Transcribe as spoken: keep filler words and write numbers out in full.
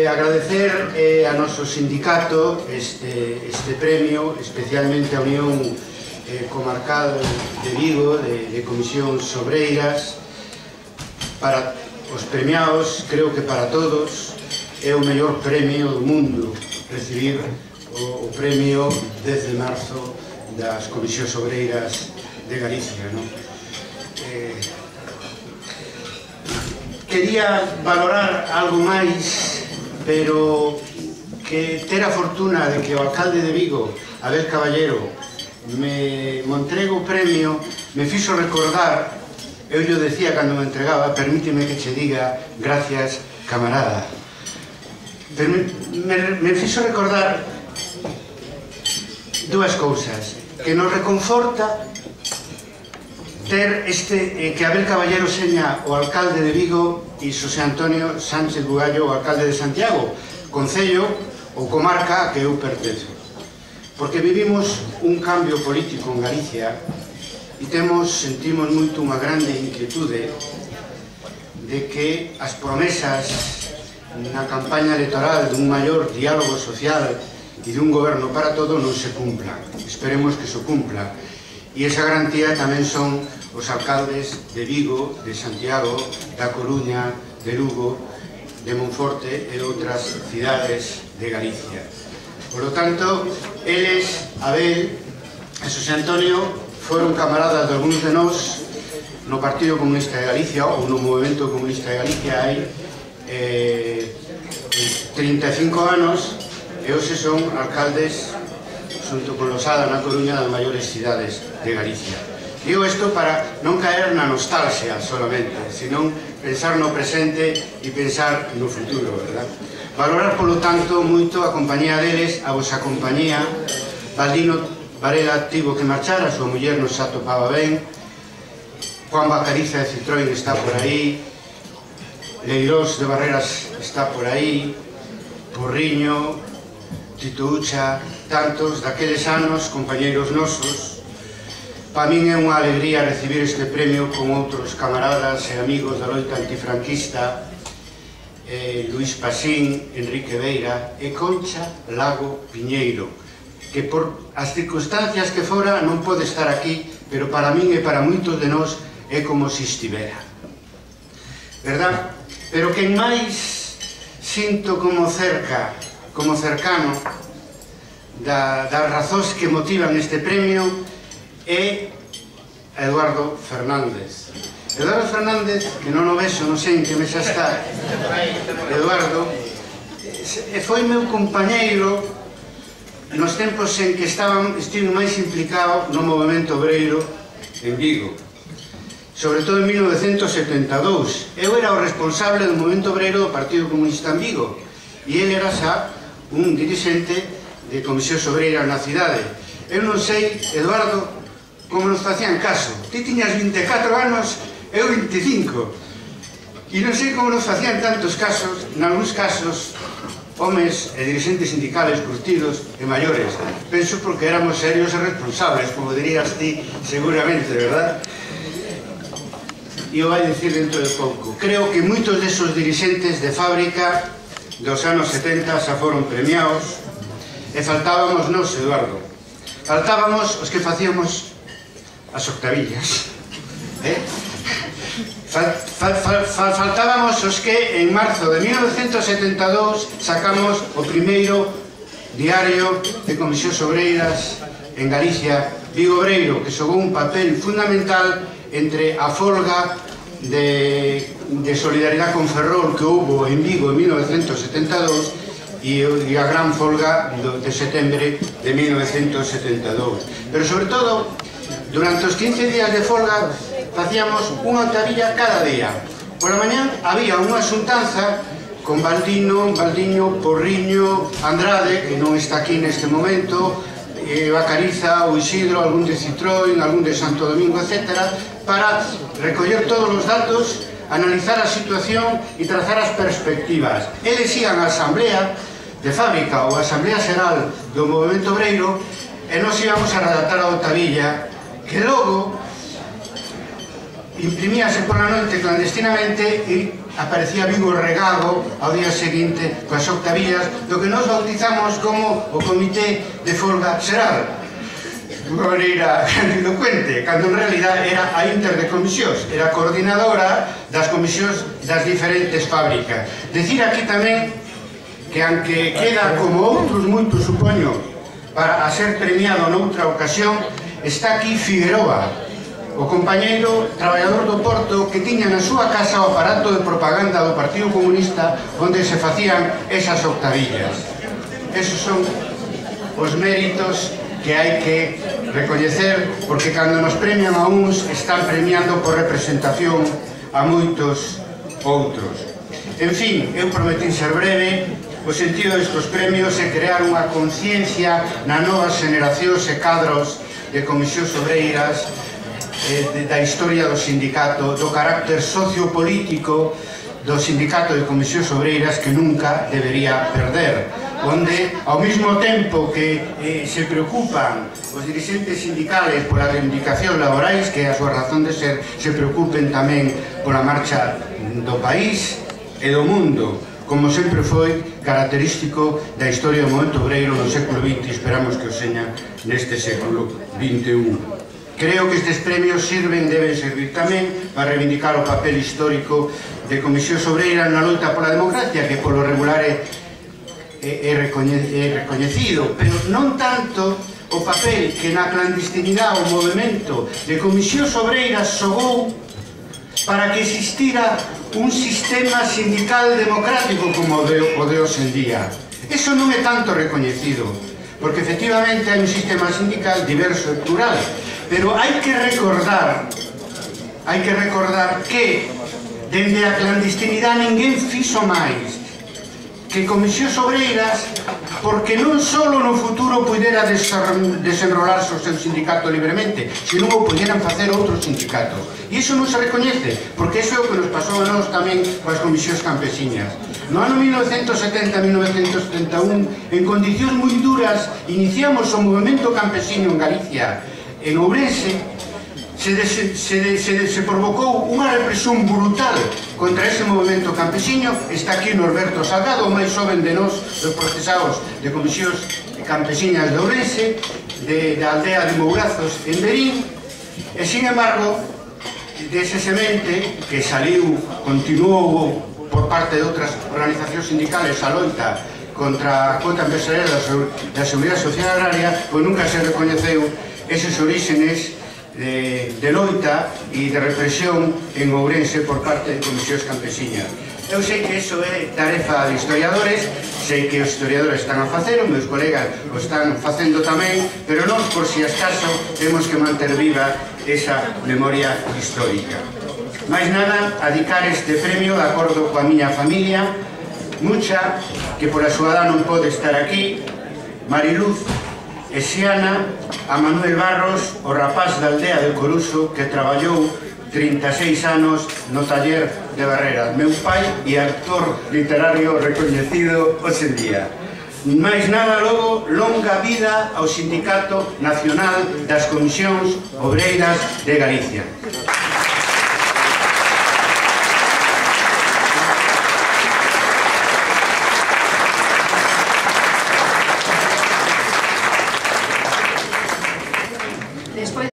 agradecer eh, a noso sindicato este, este premio, especialmente a Unión eh, Comarcal de Vigo, de, de Comisións Obreiras. Para os premiados, creo que para todos, é o mellor premio do mundo recibir o, o premio dez de marzo das Comisións Obreiras de Galicia, non? Eh, quería valorar algo máis, pero que ter a fortuna de que o alcalde de Vigo, Abel Caballero, me, me entrego o premio, me fixo recordar, eu yo decía cando me entregaba, permíteme que che diga gracias, camarada. Pero me, me, me fixo recordar dúas cousas, que nos reconforta ter este, eh, que Abel Caballero seña o alcalde de Vigo e Xosé Antonio Sánchez Bugallo o alcalde de Santiago, concello ou comarca a que eu pertenzo. Porque vivimos un cambio político en Galicia e temos, sentimos moito unha grande inquietude de que as promesas na campaña electoral dun maior diálogo social e dun goberno para todo non se cumplan. Esperemos que se cumpla. E esa garantía tamén son os alcaldes de Vigo, de Santiago, da Coruña, de Lugo, de Monforte e outras cidades de Galicia. Por lo tanto, eles, Abel e Xosé Antonio, foron camaradas de algúns de nós no Partido Comunista de Galicia ou no Movimento Comunista de Galicia hai eh, trinta e cinco anos e hoxe son alcaldes xunto con Losada na Coruña das maiores cidades de Galicia. Digo isto para non caer na nostalgia solamente, senón pensar no presente e pensar no futuro, verdad? Valorar, polo tanto, moito a compañía deles, a vosa compañía. Baldino Varela tivo que marchar, a súa muller non se atopaba ben. Juan Bacariza de Citroën está por aí, Leirós de Barreras está por aí, Porriño, Tito Ucha, tantos daqueles anos, compañeiros nosos. Para min é unha alegría recibir este premio con outros camaradas e amigos da loita antifranquista, eh, Luís Pasín, Enrique Beira e Concha Lago Piñeiro, que por as circunstancias que fora non pode estar aquí, pero para min e para moitos de nós é como se estivera. Verdad? Pero quen máis sinto como cerca, como cercano da, das razóns que motivan este premio é Eduardo Fernández. Eduardo Fernández, que non o vexo, non sei en que mesa está Eduardo, foi meu compañeiro nos tempos en que estaban, estive máis implicado no movimento obreiro en Vigo, sobre todo en mil novecentos setenta e dous. Eu era o responsable do movimento obreiro do Partido Comunista en Vigo e ele era xa un dirixente de comisións obreiras na cidade. Eu non sei, Eduardo, como nos facían caso. Ti tiñas vinte e catro anos, eu vinte e cinco. E non sei como nos facían tantos casos, nalgúns casos, homes e dirigentes sindicales curtidos e maiores. Penso porque éramos serios e responsables, como dirías ti, seguramente, verdad? E o vai dicir dentro de pouco. Creo que moitos desos dirigentes de fábrica dos anos setenta xa foron premiados e faltábamos nós, Eduardo. Faltábamos os que facíamos as octavillas, eh? Fal, fal, fal, fal, faltábamos os que en marzo de mil novecentos setenta e dous sacamos o primeiro diario de comisións obreiras en Galicia, Vigo Obreiro, que xogou un papel fundamental entre a folga de, de solidaridade con Ferrol que houbo en Vigo en mil novecentos setenta e dous e a gran folga de setembro de mil novecentos setenta e dous. Pero sobre todo, durante os quince días de folga facíamos unha octavilla cada día. Por a mañán había unha xuntanza con Baldino, Baldiño, Porriño, Andrade, que non está aquí neste momento, eh, Bacariza, o Isidro, algún de Citroën, algún de Santo Domingo, etcétera, para recoller todos os datos, analizar a situación e trazar as perspectivas. Eles ian á asamblea de fábrica ou a asamblea xeral do movimento obreiro e nos íbamos a redactar a octavilla que logo imprimíase por la noite clandestinamente e aparecía Vigo regado ao día seguinte coas octavillas do que nos bautizamos como o Comité de Folga Xeral, unha maneira grandilocuente, cando en realidad era a Inter de Comisións, era a coordinadora das comisións das diferentes fábricas. Decir aquí tamén que, aunque queda como outros moitos, supoño, para a ser premiado noutra ocasión, está aquí Figueroa, o compañeiro traballador do Porto que tiña na súa casa o aparato de propaganda do Partido Comunista onde se facían esas octavillas. Esos son os méritos que hai que recoñecer, porque cando nos premian a uns están premiando por representación a moitos outros. En fin, eu prometín ser breve. O sentido destes premios é crear unha conciencia na novas generacións e cadros de comisións obreiras, eh, da historia do sindicato, do carácter sociopolítico do sindicato de comisións obreiras que nunca debería perder, onde ao mesmo tempo que eh, se preocupan os dirigentes sindicales polas reivindicacións laborais, que é a súa razón de ser, se preocupen tamén pola marcha do país e do mundo, como sempre foi característico da historia do movemento obreiro no século vinte e esperamos que o seña neste século vinte e un. Creo que estes premios sirven, deben servir tamén para reivindicar o papel histórico de comisións obreiras na loita pola democracia, que polo regular é, é, é, recoñe, é recoñecido, pero non tanto o papel que na clandestinidade o movimento de comisións obreiras xogou para que existira un sistema sindical democrático como o de, o de hoxe en día. Eso non é tanto recoñecido, porque efectivamente hai un sistema sindical diverso e plural, pero hai que recordar hai que recordar que dende a clandestinidade ninguén fixo máis que comisións obreiras, porque non só no futuro pudera desenrolarse o seu sindicato libremente, sino o puderan facer outros sindicatos. E iso non se recoñece, porque iso é o que nos pasou a nós tamén coas comisións campesiñas. No ano mil novecentos setenta a mil novecentos setenta e un, en condicións moi duras, iniciamos o movimento campesiño en Galicia, en Ourense. Se, se, se, se, se provocou unha represión brutal contra ese movimento campesiño. Está aquí Norberto Salgado, o máis xoven de nós, dos procesados de comisións campesiñas de Ourense, de, da aldea de Mourazos en Verín, e, sin embargo, dese semente que saliu, continuou por parte de outras organizacións sindicales a loita contra a cuota empresarial da Seguridade Social Agraria, pois nunca se recoñeceu eses orígenes De, de loita e de represión en Ourense por parte de comisións campesiñas. Eu sei que iso é tarefa de historiadores, sei que os historiadores están a facer, os meus colegas o están facendo tamén, pero nós, por si acaso, temos que manter viva esa memoria histórica. Mais nada, a dedicar este premio de acordo coa miña familia, Mucha, que por a súa edad non pode estar aquí, Mariluz e Xiana, a Manuel Barros, o rapaz da aldea de Coruso que traballou trinta e seis anos no taller de Barreras, meu pai e actor literario recoñecido hoxe en día. Mais nada logo, longa vida ao Sindicato Nacional das Comisións Obreiras de Galicia.